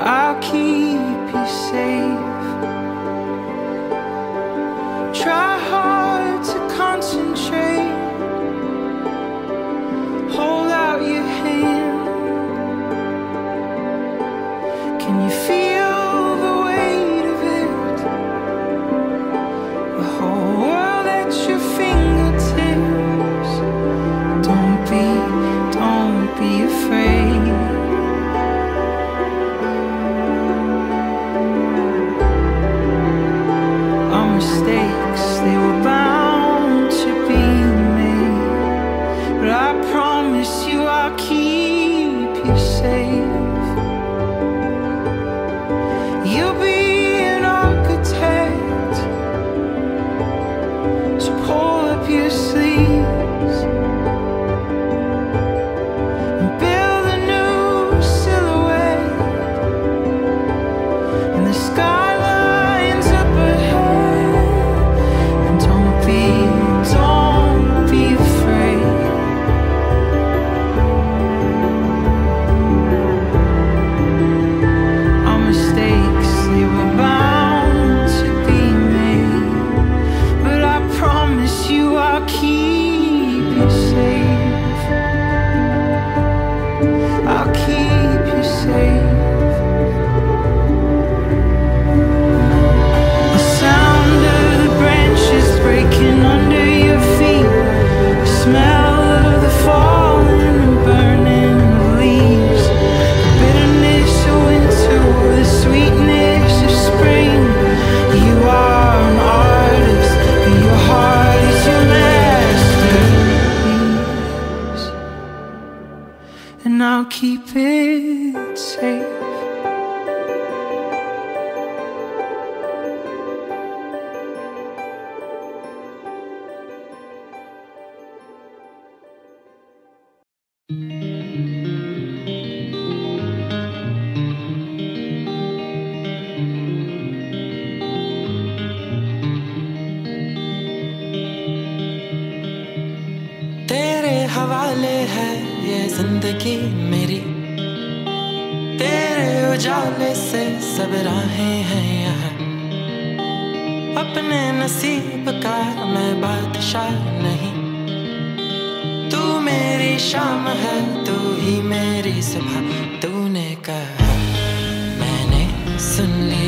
I'll keep you safe. Try hard to concentrate. Hold out your hand. Can you feel the weight of it? The whole world at your fingertips. Don't be afraid. Our mistakes, they were bound to be made, but I promise you I'll keep you safe. You'll be an architect, so pull up your sleeves and build a new silhouette in the skylines up ahead. And don't be afraid. Our mistakes, they were bound to be made, but I promise you I'll keep you safe. I'll keep you safe. The sound of the branches breaking under your feet, the smell of the falling and burning of leaves, the bitterness of winter, the sweetness of spring. You are an artist, and your heart is your masterpiece, and I'll keep it safe. तेरे हवाले है ये जिंदगी मेरी, तेरे उजाले से सब राहें हैं यहाँ। अपने नसीब का मैं बादशाह नहीं, तू मेरी शाम है, तू ही मेरी सुबह। तूने कहा मैंने सुन लिया।